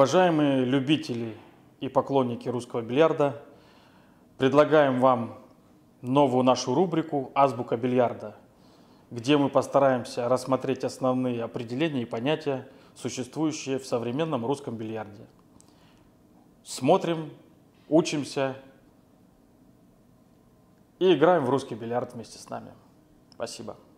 Уважаемые любители и поклонники русского бильярда, предлагаем вам новую нашу рубрику «Азбука бильярда», где мы постараемся рассмотреть основные определения и понятия, существующие в современном русском бильярде. Смотрим, учимся и играем в русский бильярд вместе с нами. Спасибо.